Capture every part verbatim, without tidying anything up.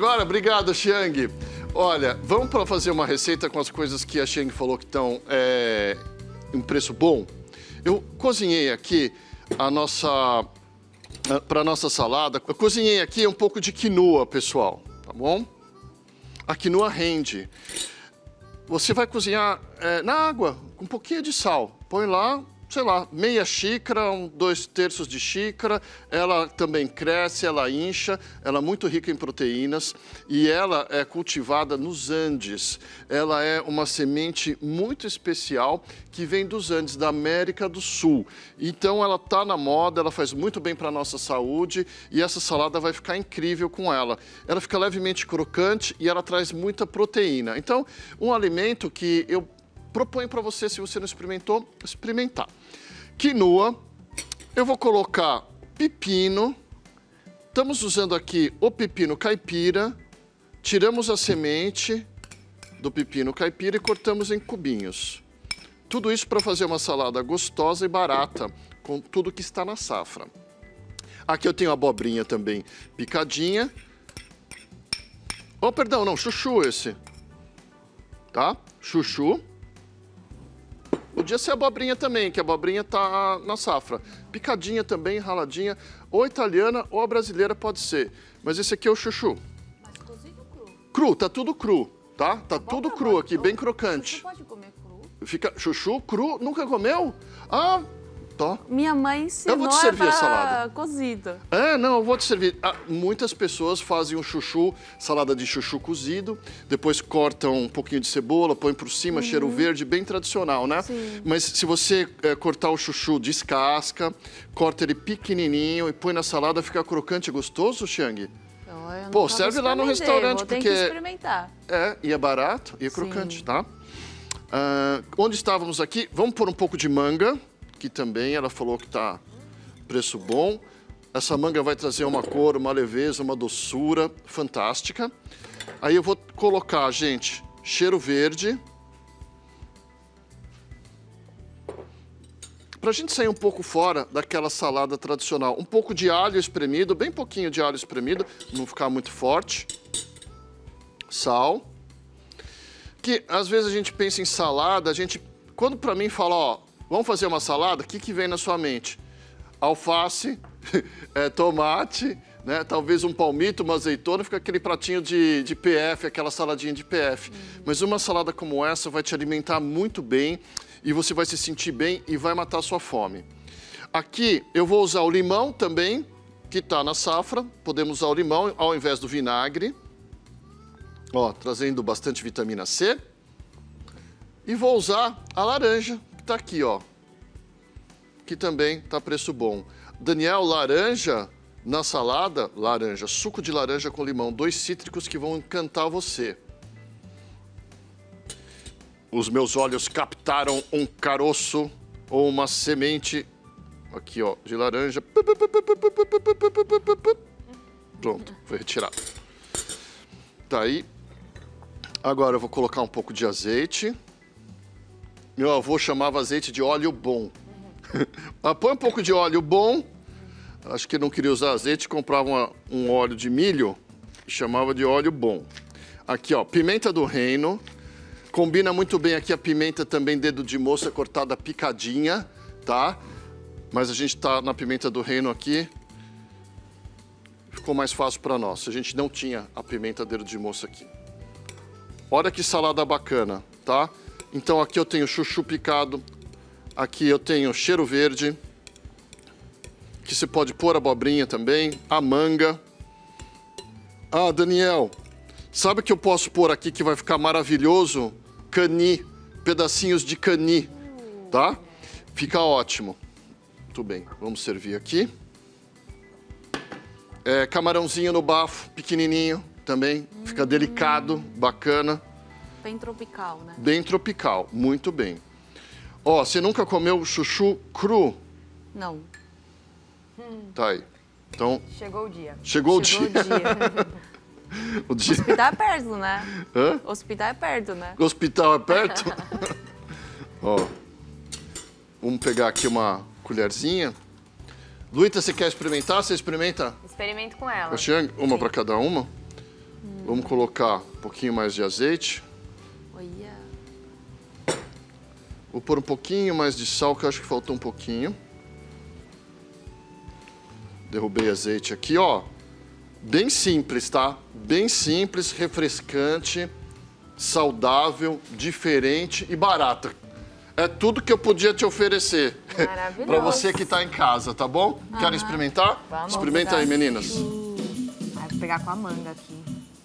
Agora, obrigado, Xiang. Olha, vamos para fazer uma receita com as coisas que a Xiang falou que estão é, em preço bom. Eu cozinhei aqui a nossa... para a nossa salada, eu cozinhei aqui um pouco de quinoa, pessoal, tá bom? A quinoa rende. Você vai cozinhar é, na água, com um pouquinho de sal. Põe lá, sei lá, meia xícara, um, dois terços de xícara. Ela também cresce, ela incha, ela é muito rica em proteínas e ela é cultivada nos Andes. Ela é uma semente muito especial que vem dos Andes, da América do Sul. Então ela tá na moda, ela faz muito bem para a nossa saúde e essa salada vai ficar incrível com ela. Ela fica levemente crocante e ela traz muita proteína. Então, um alimento que eu proponho para você, se você não experimentou, experimentar. Quinoa, eu vou colocar pepino, estamos usando aqui o pepino caipira, tiramos a semente do pepino caipira e cortamos em cubinhos. Tudo isso para fazer uma salada gostosa e barata, com tudo que está na safra. Aqui eu tenho abobrinha também picadinha. Oh, perdão, não, chuchu esse. Tá? Chuchu. Podia ser abobrinha também, que a abobrinha tá na safra. Picadinha também, raladinha, ou italiana ou a brasileira pode ser. Mas esse aqui é o chuchu. Mas cozido ou cru? Cru, tá tudo cru, tá? Tá Bom tudo trabalho. cru aqui, bem Chuchu crocante. pode comer cru? Fica chuchu cru, nunca comeu? Ah, tá. Minha mãe Eu vou te ensinou servir a para salada. cozido. É, não, eu vou te servir. Ah, muitas pessoas fazem um chuchu, salada de chuchu cozido, depois cortam um pouquinho de cebola, põem por cima, uhum. Cheiro verde, bem tradicional, né? Sim. Mas se você é, cortar o chuchu, descasca, corta ele pequenininho e põe na salada, fica crocante e gostoso, Xiang? Eu Pô, serve lá no restaurante, vou porque... Tem que experimentar. É, e é barato e é crocante, Sim. tá? Ah, onde estávamos aqui? Vamos pôr um pouco de manga, que também ela falou que tá preço bom. Essa manga vai trazer uma cor, uma leveza, uma doçura fantástica. Aí eu vou colocar, gente, cheiro verde. Pra gente sair um pouco fora daquela salada tradicional. Um pouco de alho espremido, bem pouquinho de alho espremido, não ficar muito forte. Sal. Que às vezes a gente pensa em salada, a gente, quando pra mim fala, ó, vamos fazer uma salada, o que que vem na sua mente? Alface, é, tomate, né? Talvez um palmito, uma azeitona, fica aquele pratinho de, de P F, aquela saladinha de P F. Uhum. Mas uma salada como essa vai te alimentar muito bem e você vai se sentir bem e vai matar a sua fome. Aqui eu vou usar o limão também, que está na safra. Podemos usar o limão ao invés do vinagre. Ó, trazendo bastante vitamina C. E vou usar a laranja, que está aqui, ó. Que também está preço bom. Daniel, laranja na salada, laranja, suco de laranja com limão, dois cítricos que vão encantar você. Os meus olhos captaram um caroço ou uma semente, aqui ó, de laranja. Pronto, foi retirado. Tá aí. Agora eu vou colocar um pouco de azeite. Meu avô chamava azeite de óleo bom. Uhum. Põe um pouco de óleo bom. Acho que não queria usar azeite, comprava uma, um óleo de milho e chamava de óleo bom. Aqui, ó, pimenta do reino. Combina muito bem aqui a pimenta também, dedo de moça cortada picadinha, tá? Mas a gente tá na pimenta do reino aqui. Ficou mais fácil para nós. A gente não tinha a pimenta dedo de moça aqui. Olha que salada bacana, tá? Então aqui eu tenho chuchu picado. Aqui eu tenho cheiro verde. Que você pode pôr abobrinha também, a manga. Ah, Daniel, sabe o que eu posso pôr aqui que vai ficar maravilhoso? Cani, pedacinhos de cani, tá? Fica ótimo. Muito bem, vamos servir aqui. É, camarãozinho no bafo, pequenininho também, hum. Fica delicado, bacana. Bem tropical, né? Bem tropical, muito bem. Ó, você nunca comeu chuchu cru? Não. Tá aí. Então, chegou o dia. Chegou, Chegou o dia. O dia. o dia. O hospital é perto, né? Hã? O hospital é perto, né? O hospital é perto? Ó, vamos pegar aqui uma colherzinha. Luíta, você quer experimentar? Você experimenta? Experimento com ela. Uma para cada uma? Vamos colocar um pouquinho mais de azeite. Olha. Vou pôr um pouquinho mais de sal, que eu acho que faltou um pouquinho. Derrubei azeite aqui, ó. Bem simples, tá? Bem simples, refrescante, saudável, diferente e barata. É tudo que eu podia te oferecer. Maravilhoso. Para você que tá em casa, tá bom? Aham. Querem experimentar? Vamos. Experimenta aí, meninas. Vai vou pegar com a manga aqui.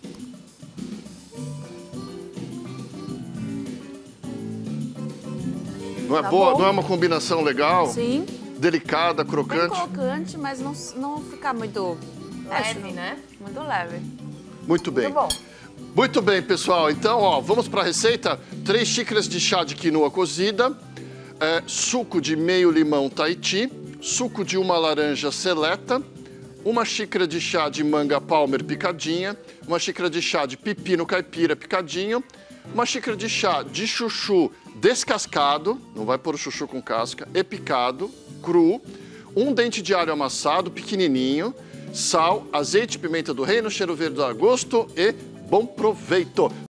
Não é Tá boa? bom. Não é uma combinação legal? Sim. Delicada, Bem crocante? crocante, mas não, não ficar muito... Leve, É, né? Muito leve. Muito bem. Muito bom. Muito bem, pessoal. Então, ó, vamos para a receita. Três xícaras de chá de quinoa cozida, é, suco de meio limão Tahiti, suco de uma laranja seleta, uma xícara de chá de manga palmer picadinha, uma xícara de chá de pepino caipira picadinho, uma xícara de chá de chuchu descascado, não vai pôr o chuchu com casca, e picado, cru, um dente de alho amassado, pequenininho, sal, azeite, pimenta do reino, cheiro verde a gosto e bom proveito!